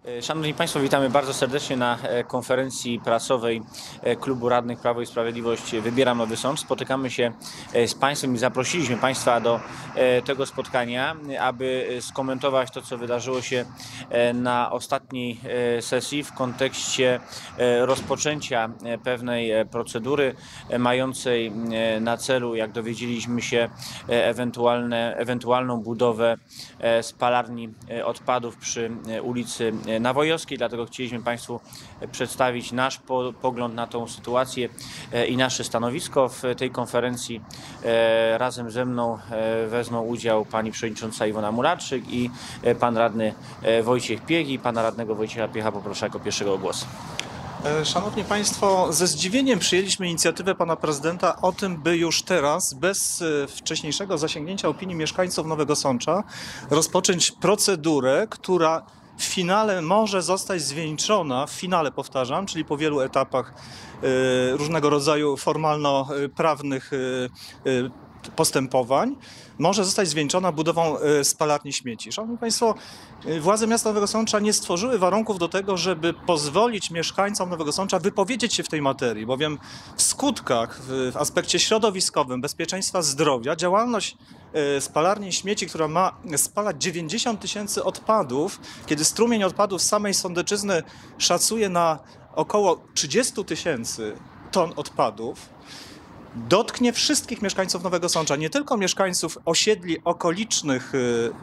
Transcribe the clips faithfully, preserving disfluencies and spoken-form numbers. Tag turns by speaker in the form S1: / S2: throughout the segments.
S1: Szanowni Państwo, witamy bardzo serdecznie na konferencji prasowej Klubu Radnych Prawo i Sprawiedliwość Wybieram Nowy Sącz. Spotykamy się z Państwem i zaprosiliśmy Państwa do tego spotkania, aby skomentować to, co wydarzyło się na ostatniej sesji w kontekście rozpoczęcia pewnej procedury mającej na celu, jak dowiedzieliśmy się, ewentualne, ewentualną budowę spalarni odpadów przy ulicy Nawojowskiej, dlatego chcieliśmy Państwu przedstawić nasz po, pogląd na tą sytuację i nasze stanowisko. W tej konferencji razem ze mną wezmą udział pani przewodnicząca Iwona Mularczyk i pan radny Wojciech Piech. I pana radnego Wojciecha Piecha poproszę jako pierwszego o głos.
S2: Szanowni Państwo, ze zdziwieniem przyjęliśmy inicjatywę pana prezydenta o tym, by już teraz, bez wcześniejszego zasięgnięcia opinii mieszkańców Nowego Sącza, rozpocząć procedurę, która w finale może zostać zwieńczona, w finale powtarzam, czyli po wielu etapach y, różnego rodzaju formalno-prawnych y, y, postępowań, może zostać zwieńczona budową spalarni śmieci. Szanowni Państwo, władze miasta Nowego Sącza nie stworzyły warunków do tego, żeby pozwolić mieszkańcom Nowego Sącza wypowiedzieć się w tej materii, bowiem w skutkach, w aspekcie środowiskowym, bezpieczeństwa zdrowia, działalność spalarni śmieci, która ma spalać dziewięćdziesiąt tysięcy odpadów, kiedy strumień odpadów z samej Sądeczyzny szacuje na około trzydzieści tysięcy ton odpadów, dotknie wszystkich mieszkańców Nowego Sącza, nie tylko mieszkańców osiedli okolicznych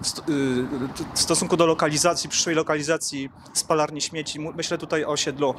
S2: w stosunku do lokalizacji, przyszłej lokalizacji spalarni śmieci. Myślę tutaj o osiedlu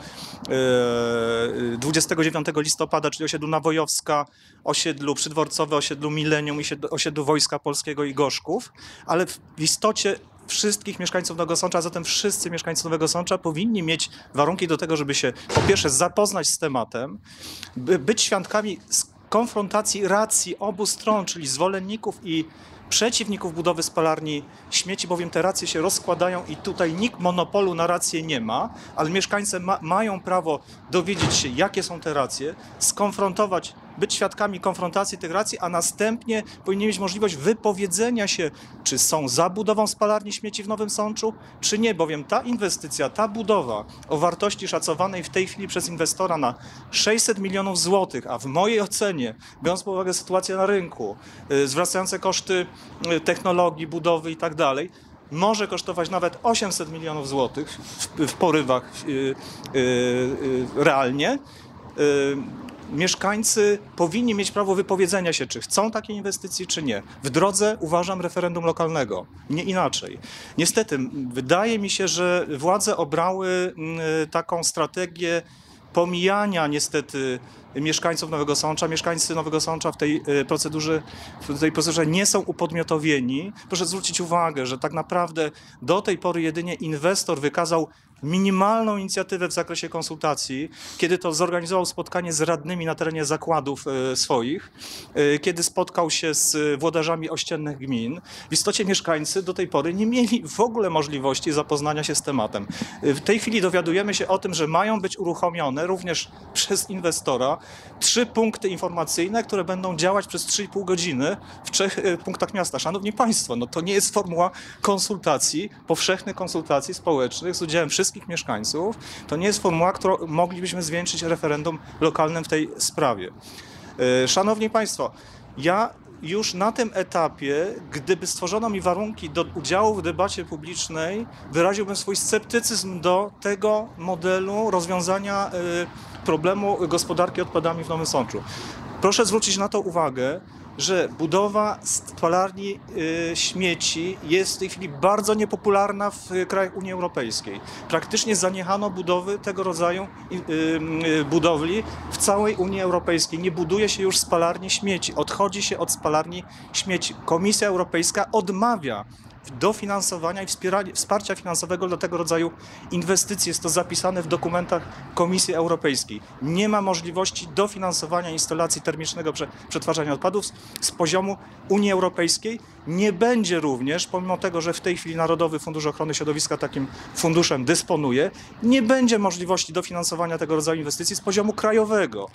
S2: dwudziestego dziewiątego listopada, czyli osiedlu Nawojowska, osiedlu Przydworcowe, osiedlu Milenium i osiedlu Wojska Polskiego i Gorzków, ale w istocie wszystkich mieszkańców Nowego Sącza, a zatem wszyscy mieszkańcy Nowego Sącza powinni mieć warunki do tego, żeby się po pierwsze zapoznać z tematem, by być świadkami konfrontacji racji obu stron, czyli zwolenników i przeciwników budowy spalarni śmieci, bowiem te racje się rozkładają i tutaj nikt monopolu na racje nie ma, ale mieszkańcy ma, mają prawo dowiedzieć się, jakie są te racje, skonfrontować, być świadkami konfrontacji tych racji, a następnie powinni mieć możliwość wypowiedzenia się, czy są za budową spalarni śmieci w Nowym Sączu, czy nie, bowiem ta inwestycja, ta budowa o wartości szacowanej w tej chwili przez inwestora na sześćset milionów złotych, a w mojej ocenie, biorąc pod uwagę sytuację na rynku, zwracające koszty technologii, budowy i tak dalej, może kosztować nawet osiemset milionów złotych w, w porywach yy, yy, yy, realnie. Yy, Mieszkańcy powinni mieć prawo wypowiedzenia się, czy chcą takiej inwestycji, czy nie. W drodze, uważam, referendum lokalnego. Nie inaczej. Niestety, wydaje mi się, że władze obrały taką strategię pomijania niestety mieszkańców Nowego Sącza. Mieszkańcy Nowego Sącza w tej procedurze, w tej procedurze nie są upodmiotowieni. Proszę zwrócić uwagę, że tak naprawdę do tej pory jedynie inwestor wykazał minimalną inicjatywę w zakresie konsultacji, kiedy to zorganizował spotkanie z radnymi na terenie zakładów swoich, kiedy spotkał się z włodarzami ościennych gmin. W istocie mieszkańcy do tej pory nie mieli w ogóle możliwości zapoznania się z tematem. W tej chwili dowiadujemy się o tym, że mają być uruchomione również przez inwestora trzy punkty informacyjne, które będą działać przez trzy i pół godziny w trzech punktach miasta. Szanowni Państwo, no to nie jest formuła konsultacji, powszechnych konsultacji społecznych z udziałem wszystkich mieszkańców. To nie jest formuła, którą moglibyśmy zwieńczyć referendum lokalnym w tej sprawie. Szanowni Państwo, ja już na tym etapie, gdyby stworzono mi warunki do udziału w debacie publicznej, wyraziłbym swój sceptycyzm do tego modelu rozwiązania problemu gospodarki odpadami w Nowym Sączu. Proszę zwrócić na to uwagę, że budowa spalarni y, śmieci jest w tej chwili bardzo niepopularna w krajach Unii Europejskiej. Praktycznie zaniechano budowy tego rodzaju y, y, budowli w całej Unii Europejskiej. Nie buduje się już spalarni śmieci, odchodzi się od spalarni śmieci. Komisja Europejska odmawia dofinansowania i wsparcia finansowego dla tego rodzaju inwestycji. Jest to zapisane w dokumentach Komisji Europejskiej. Nie ma możliwości dofinansowania instalacji termicznego przetwarzania odpadów z poziomu Unii Europejskiej. Nie będzie również, pomimo tego, że w tej chwili Narodowy Fundusz Ochrony Środowiska takim funduszem dysponuje, nie będzie możliwości dofinansowania tego rodzaju inwestycji z poziomu krajowego.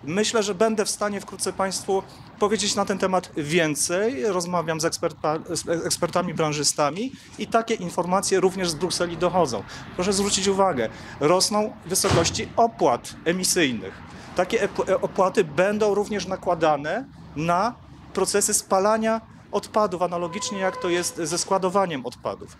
S2: Myślę, że będę w stanie wkrótce Państwu powiedzieć na ten temat więcej. Rozmawiam z, eksperta, z ekspertami, branżystami i takie informacje również z Brukseli dochodzą. Proszę zwrócić uwagę, rosną wysokości opłat emisyjnych. Takie opłaty będą również nakładane na procesy spalania odpadów, analogicznie jak to jest ze składowaniem odpadów.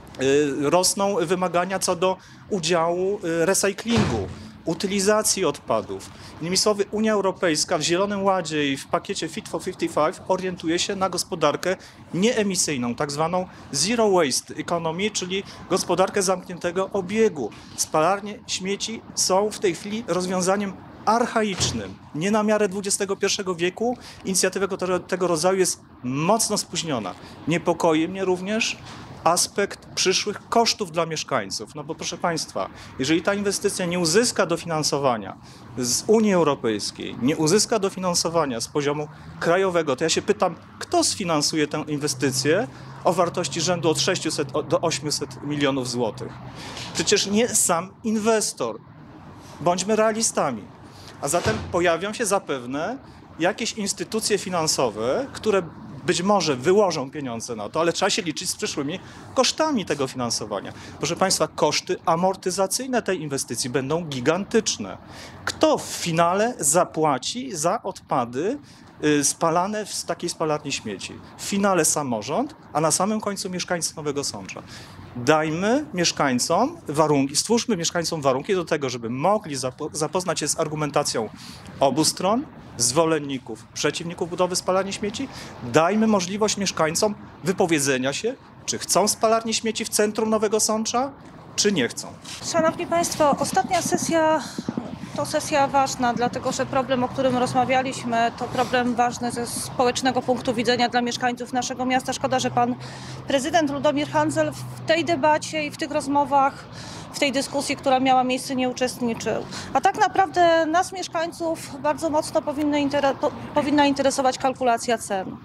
S2: Rosną wymagania co do udziału recyklingu, utylizacji odpadów. Innymi słowy, Unia Europejska w Zielonym Ładzie i w pakiecie Fit for pięćdziesiąt pięć orientuje się na gospodarkę nieemisyjną, tak zwaną zero waste economy, czyli gospodarkę zamkniętego obiegu. Spalarnie śmieci są w tej chwili rozwiązaniem archaicznym, nie na miarę dwudziestego pierwszego wieku. Inicjatywa tego rodzaju jest mocno spóźniona. Niepokoi mnie również aspekt przyszłych kosztów dla mieszkańców. No bo proszę Państwa, jeżeli ta inwestycja nie uzyska dofinansowania z Unii Europejskiej, nie uzyska dofinansowania z poziomu krajowego, to ja się pytam, kto sfinansuje tę inwestycję o wartości rzędu od sześciuset do ośmiuset milionów złotych? Przecież nie sam inwestor. Bądźmy realistami. A zatem pojawią się zapewne jakieś instytucje finansowe, które być może wyłożą pieniądze na to, ale trzeba się liczyć z przyszłymi kosztami tego finansowania. Proszę Państwa, koszty amortyzacyjne tej inwestycji będą gigantyczne. Kto w finale zapłaci za odpady spalane w takiej spalarni śmieci? W finale samorząd, a na samym końcu mieszkańcy Nowego Sącza. Dajmy mieszkańcom warunki, stwórzmy mieszkańcom warunki do tego, żeby mogli zapo- zapoznać się z argumentacją obu stron, zwolenników, przeciwników budowy spalarni śmieci. Dajmy możliwość mieszkańcom wypowiedzenia się, czy chcą spalarni śmieci w centrum Nowego Sącza, czy nie chcą.
S3: Szanowni Państwo, ostatnia sesja to sesja ważna, dlatego że problem, o którym rozmawialiśmy, to problem ważny ze społecznego punktu widzenia dla mieszkańców naszego miasta. Szkoda, że pan prezydent Ludomir Handzel w tej debacie i w tych rozmowach, w tej dyskusji, która miała miejsce, nie uczestniczył. A tak naprawdę nas, mieszkańców, bardzo mocno powinny inter- po- powinna interesować kalkulacja cen.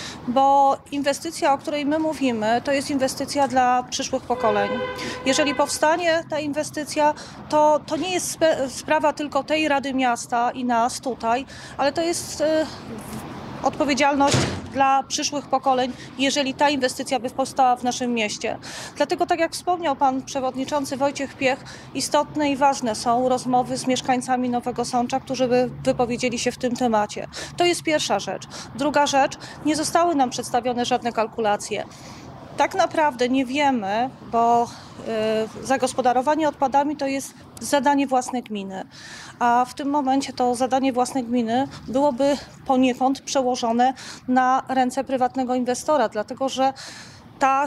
S3: Bo inwestycja, o której my mówimy, to jest inwestycja dla przyszłych pokoleń. Jeżeli powstanie ta inwestycja, to, to nie jest spe- sprawa tylko tej Rady Miasta i nas tutaj, ale to jest y, odpowiedzialność dla przyszłych pokoleń, jeżeli ta inwestycja by powstała w naszym mieście. Dlatego, tak jak wspomniał pan przewodniczący Wojciech Piech, istotne i ważne są rozmowy z mieszkańcami Nowego Sącza, którzy by wypowiedzieli się w tym temacie. To jest pierwsza rzecz. Druga rzecz, nie zostały nam przedstawione żadne kalkulacje. Tak naprawdę nie wiemy, bo y, zagospodarowanie odpadami to jest zadanie własnej gminy, a w tym momencie to zadanie własnej gminy byłoby poniekąd przełożone na ręce prywatnego inwestora, dlatego że ta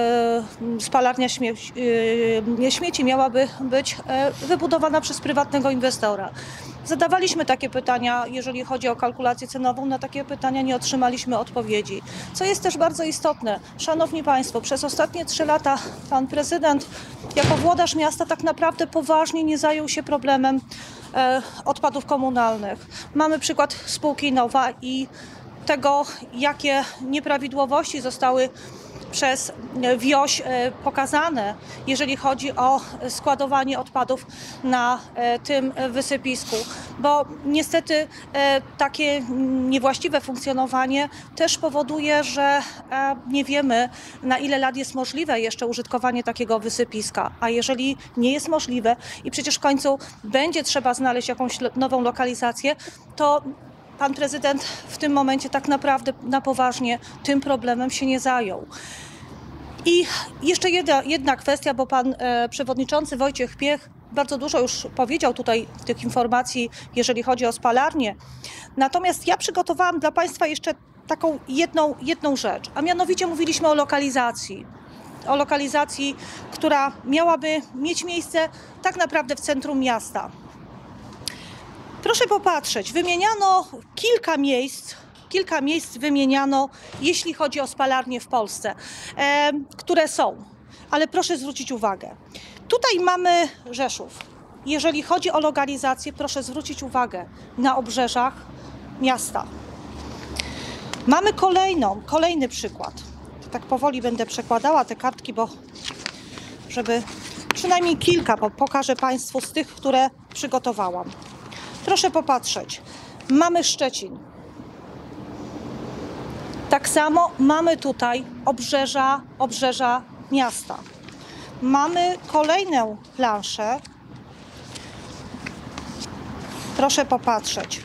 S3: y, spalarnia śmie- y, śmieci miałaby być y, wybudowana przez prywatnego inwestora. Zadawaliśmy takie pytania, jeżeli chodzi o kalkulację cenową, na takie pytania nie otrzymaliśmy odpowiedzi. Co jest też bardzo istotne, szanowni Państwo, przez ostatnie trzy lata pan prezydent jako włodarz miasta tak naprawdę poważnie nie zajął się problemem e, odpadów komunalnych. Mamy przykład spółki Nowa i tego, jakie nieprawidłowości zostały przez wioś pokazane, jeżeli chodzi o składowanie odpadów na tym wysypisku. Bo niestety takie niewłaściwe funkcjonowanie też powoduje, że nie wiemy, na ile lat jest możliwe jeszcze użytkowanie takiego wysypiska. A jeżeli nie jest możliwe i przecież w końcu będzie trzeba znaleźć jakąś nową lokalizację, to pan prezydent w tym momencie tak naprawdę na poważnie tym problemem się nie zajął. I jeszcze jedna, jedna kwestia, bo pan e, przewodniczący Wojciech Piech bardzo dużo już powiedział tutaj tych informacji, jeżeli chodzi o spalarnię. Natomiast ja przygotowałam dla Państwa jeszcze taką jedną, jedną rzecz, a mianowicie mówiliśmy o lokalizacji. O lokalizacji, która miałaby mieć miejsce tak naprawdę w centrum miasta. Proszę popatrzeć, wymieniano kilka miejsc, kilka miejsc wymieniano, jeśli chodzi o spalarnie w Polsce, e, które są, ale proszę zwrócić uwagę. Tutaj mamy Rzeszów. Jeżeli chodzi o lokalizację, proszę zwrócić uwagę na obrzeżach miasta. Mamy kolejną, kolejny przykład. Tak powoli będę przekładała te kartki, bo żeby przynajmniej kilka, bo pokażę Państwu z tych, które przygotowałam. Proszę popatrzeć, mamy Szczecin. Tak samo mamy tutaj obrzeża, obrzeża miasta. Mamy kolejną planszę. Proszę popatrzeć.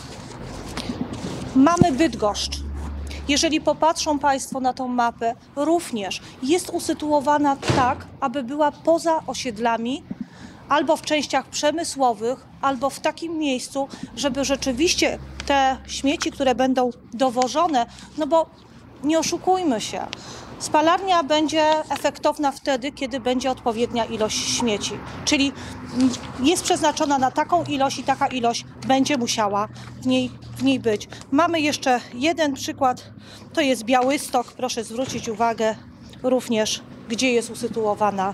S3: Mamy Bydgoszcz. Jeżeli popatrzą Państwo na tą mapę, również jest usytuowana tak, aby była poza osiedlami, albo w częściach przemysłowych, albo w takim miejscu, żeby rzeczywiście te śmieci, które będą dowożone, no bo nie oszukujmy się, spalarnia będzie efektowna wtedy, kiedy będzie odpowiednia ilość śmieci. Czyli jest przeznaczona na taką ilość i taka ilość będzie musiała w niej, w niej być. Mamy jeszcze jeden przykład, to jest Białystok, proszę zwrócić uwagę również, gdzie jest usytuowana,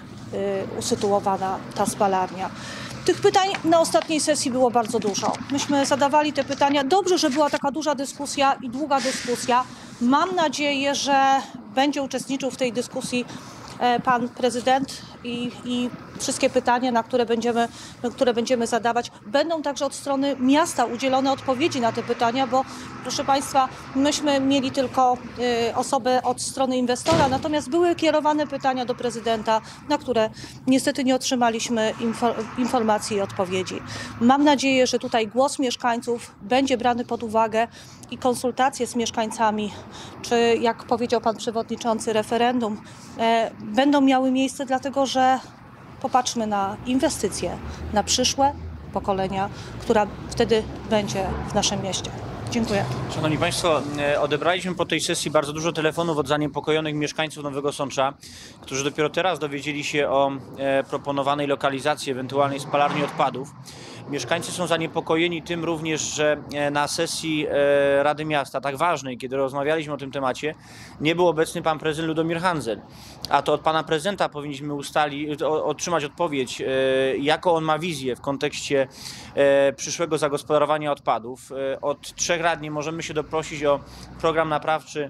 S3: yy, usytuowana ta spalarnia. Tych pytań na ostatniej sesji było bardzo dużo. Myśmy zadawali te pytania. Dobrze, że była taka duża dyskusja i długa dyskusja. Mam nadzieję, że będzie uczestniczył w tej dyskusji pan prezydent i, i wszystkie pytania, na które będziemy, które będziemy zadawać, będą także od strony miasta udzielone odpowiedzi na te pytania, bo proszę Państwa, myśmy mieli tylko y, osobę od strony inwestora, natomiast były kierowane pytania do prezydenta, na które niestety nie otrzymaliśmy info, informacji i odpowiedzi. Mam nadzieję, że tutaj głos mieszkańców będzie brany pod uwagę i konsultacje z mieszkańcami, czy jak powiedział pan przewodniczący, referendum, e, będą miały miejsce, dlatego że popatrzmy na inwestycje, na przyszłe pokolenia, która wtedy będzie w naszym mieście. Dziękuję.
S1: Szanowni Państwo, odebraliśmy po tej sesji bardzo dużo telefonów od zaniepokojonych mieszkańców Nowego Sącza, którzy dopiero teraz dowiedzieli się o proponowanej lokalizacji ewentualnej spalarni odpadów. Mieszkańcy są zaniepokojeni tym również, że na sesji Rady Miasta, tak ważnej, kiedy rozmawialiśmy o tym temacie, nie był obecny pan prezydent Ludomir Handzel. A to od pana prezydenta powinniśmy ustalić, otrzymać odpowiedź, jaką on ma wizję w kontekście przyszłego zagospodarowania odpadów. Od trzech radni możemy się doprosić o program naprawczy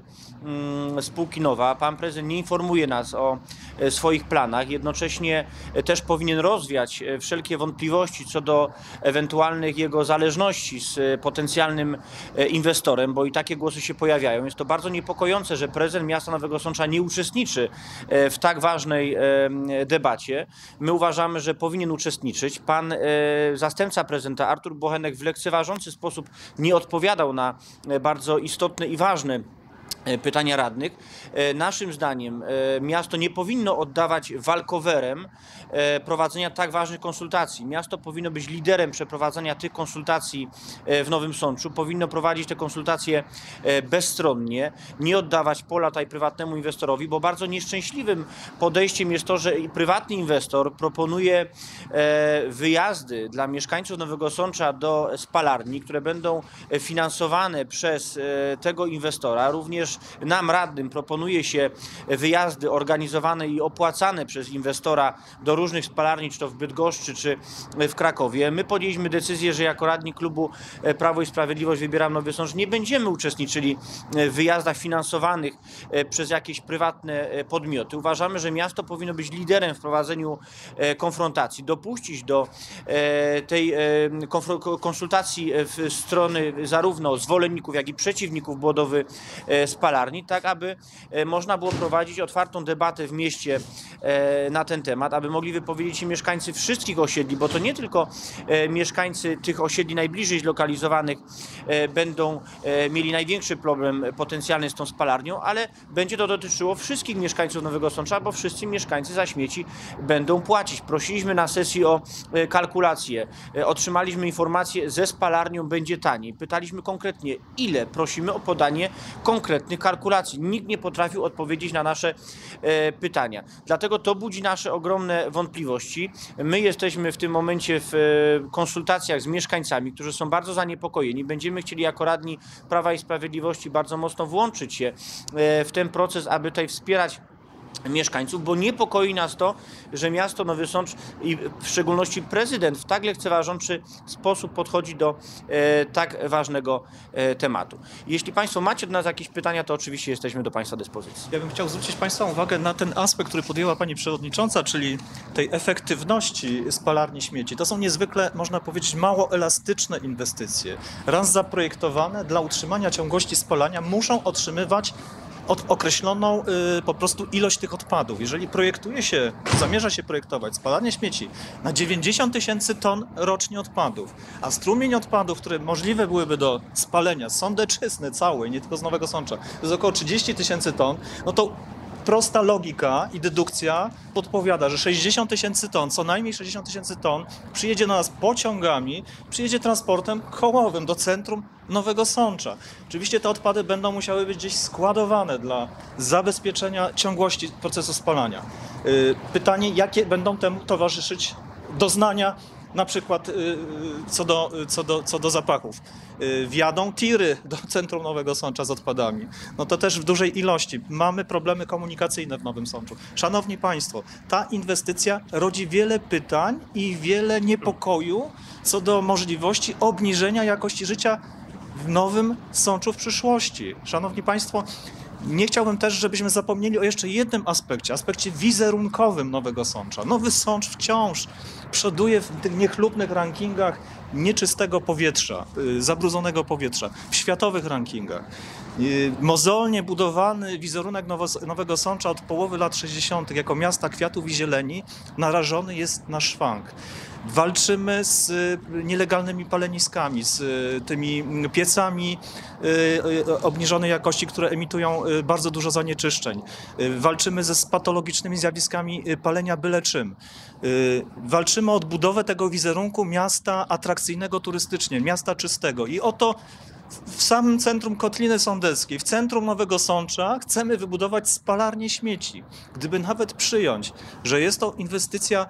S1: spółki Nowa. Pan prezydent nie informuje nas o swoich planach, jednocześnie też powinien rozwiać wszelkie wątpliwości co do ewentualnych jego zależności z potencjalnym inwestorem, bo i takie głosy się pojawiają. Jest to bardzo niepokojące, że prezydent miasta Nowego Sącza nie uczestniczy w tak ważnej debacie. My uważamy, że powinien uczestniczyć. Pan zastępca prezydenta Artur Bochenek w lekceważący sposób nie odpowiadał na bardzo istotne i ważne pytania radnych. Naszym zdaniem miasto nie powinno oddawać walkowerem prowadzenia tak ważnych konsultacji. Miasto powinno być liderem przeprowadzania tych konsultacji w Nowym Sączu. Powinno prowadzić te konsultacje bezstronnie, nie oddawać pola tutaj prywatnemu inwestorowi, bo bardzo nieszczęśliwym podejściem jest to, że prywatny inwestor proponuje wyjazdy dla mieszkańców Nowego Sącza do spalarni, które będą finansowane przez tego inwestora. Również nam radnym proponuje się wyjazdy organizowane i opłacane przez inwestora do różnych spalarni, czy to w Bydgoszczy, czy w Krakowie. My podjęliśmy decyzję, że jako radni klubu Prawo i Sprawiedliwość Wybieram Nowy Sącz nie będziemy uczestniczyli w wyjazdach finansowanych przez jakieś prywatne podmioty. Uważamy, że miasto powinno być liderem w prowadzeniu konfrontacji, dopuścić do tej konsultacji w strony zarówno zwolenników, jak i przeciwników budowy spalarni, tak aby można było prowadzić otwartą debatę w mieście na ten temat, aby mogli wypowiedzieć się mieszkańcy wszystkich osiedli, bo to nie tylko mieszkańcy tych osiedli najbliżej zlokalizowanych będą mieli największy problem potencjalny z tą spalarnią, ale będzie to dotyczyło wszystkich mieszkańców Nowego Sącza, bo wszyscy mieszkańcy za śmieci będą płacić. Prosiliśmy na sesji o kalkulację, otrzymaliśmy informację, ze spalarnią będzie taniej. Pytaliśmy konkretnie, ile? Prosimy o podanie konkretnych kalkulacji. Nikt nie potrafił odpowiedzieć na nasze e, pytania. Dlatego to budzi nasze ogromne wątpliwości. My jesteśmy w tym momencie w e, konsultacjach z mieszkańcami, którzy są bardzo zaniepokojeni. Będziemy chcieli jako radni Prawa i Sprawiedliwości bardzo mocno włączyć się e, w ten proces, aby tutaj wspierać mieszkańców, bo niepokoi nas to, że miasto Nowy Sącz i w szczególności prezydent w tak lekceważący sposób podchodzi do e, tak ważnego e, tematu. Jeśli Państwo macie do nas jakieś pytania, to oczywiście jesteśmy do Państwa dyspozycji.
S2: Ja bym chciał zwrócić Państwa uwagę na ten aspekt, który podjęła Pani Przewodnicząca, czyli tej efektywności spalarni śmieci. To są niezwykle, można powiedzieć, mało elastyczne inwestycje. Raz zaprojektowane dla utrzymania ciągłości spalania muszą otrzymywać od określoną y, po prostu ilość tych odpadów. Jeżeli projektuje się, zamierza się projektować spalarnię śmieci na dziewięćdziesiąt tysięcy ton rocznie odpadów, a strumień odpadów, które możliwe byłyby do spalenia z Sądeczysny całej, nie tylko z Nowego Sącza, to jest około trzydzieści tysięcy ton, no to prosta logika i dedukcja podpowiada, że sześćdziesiąt tysięcy ton, co najmniej sześćdziesiąt tysięcy ton przyjedzie do nas pociągami, przyjedzie transportem kołowym do centrum Nowego Sącza. Oczywiście te odpady będą musiały być gdzieś składowane dla zabezpieczenia ciągłości procesu spalania. Pytanie, jakie będą temu towarzyszyć doznania, na przykład co do, co do, co do zapachów. Wjadą tiry do centrum Nowego Sącza z odpadami. No to też w dużej ilości. Mamy problemy komunikacyjne w Nowym Sączu. Szanowni Państwo, ta inwestycja rodzi wiele pytań i wiele niepokoju co do możliwości obniżenia jakości życia w Nowym Sączu w przyszłości. Szanowni Państwo, nie chciałbym też, żebyśmy zapomnieli o jeszcze jednym aspekcie, aspekcie wizerunkowym Nowego Sącza. Nowy Sącz wciąż przoduje w tych niechlubnych rankingach nieczystego powietrza, zabrudzonego powietrza, w światowych rankingach. Mozolnie budowany wizerunek Nowego Sącza od połowy lat sześćdziesiątych jako miasta kwiatów i zieleni narażony jest na szwank. Walczymy z nielegalnymi paleniskami, z tymi piecami obniżonej jakości, które emitują bardzo dużo zanieczyszczeń. Walczymy ze patologicznymi zjawiskami palenia byle czym. Walczymy o odbudowę tego wizerunku miasta atrakcyjnego turystycznie, miasta czystego. I oto w samym centrum Kotliny Sądeckiej, w centrum Nowego Sącza chcemy wybudować spalarnię śmieci. Gdyby nawet przyjąć, że jest to inwestycja,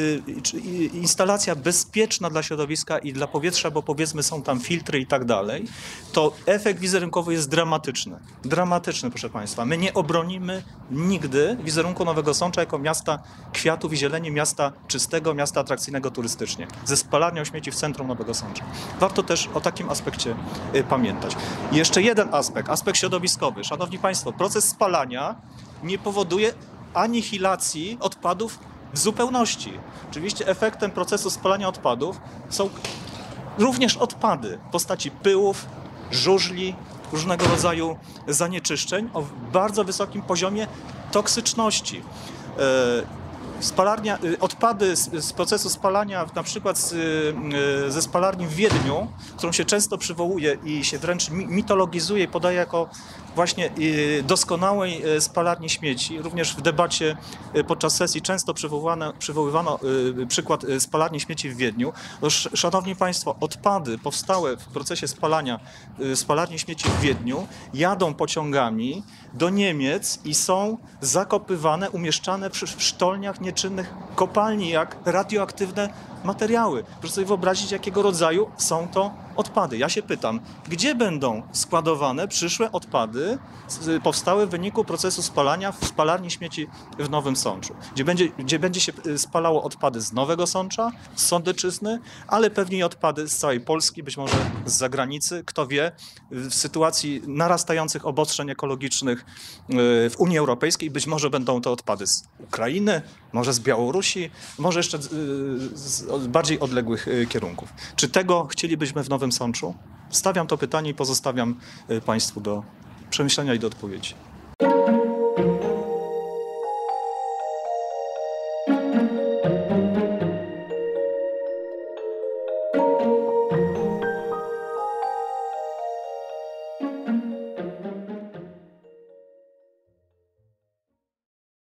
S2: instalacja bezpieczna dla środowiska i dla powietrza, bo powiedzmy są tam filtry i tak dalej, to efekt wizerunkowy jest dramatyczny. Dramatyczny, proszę Państwa. My nie obronimy nigdy wizerunku Nowego Sącza jako miasta kwiatów i zieleni, miasta czystego, miasta atrakcyjnego turystycznie, ze spalarnią śmieci w centrum Nowego Sącza. Warto też o takim aspekcie pamiętać. I jeszcze jeden aspekt, aspekt środowiskowy. Szanowni Państwo, proces spalania nie powoduje anihilacji odpadów w zupełności. Oczywiście efektem procesu spalania odpadów są również odpady w postaci pyłów, żużli, różnego rodzaju zanieczyszczeń o bardzo wysokim poziomie toksyczności. Spalarnia, odpady z, z procesu spalania, na przykład z, ze spalarni w Wiedniu, którą się często przywołuje i się wręcz mitologizuje i podaje jako właśnie doskonałej spalarni śmieci. Również w debacie podczas sesji często przywoływano, przywoływano przykład spalarni śmieci w Wiedniu. Szanowni Państwo, odpady powstałe w procesie spalania spalarni śmieci w Wiedniu jadą pociągami do Niemiec i są zakopywane, umieszczane w sztolniach nieczynnych kopalni, jak radioaktywne materiały. Proszę sobie wyobrazić, jakiego rodzaju są to odpady. Ja się pytam, gdzie będą składowane przyszłe odpady powstałe w wyniku procesu spalania w spalarni śmieci w Nowym Sączu, gdzie będzie, gdzie będzie się spalało odpady z Nowego Sącza, z Sądeczyzny, ale pewnie i odpady z całej Polski, być może z zagranicy, kto wie, w sytuacji narastających obostrzeń ekologicznych w Unii Europejskiej być może będą to odpady z Ukrainy, może z Białorusi, może jeszcze z bardziej odległych kierunków. Czy tego chcielibyśmy w Nowym Sączu? Stawiam to pytanie i pozostawiam Państwu do przemyślenia i do odpowiedzi.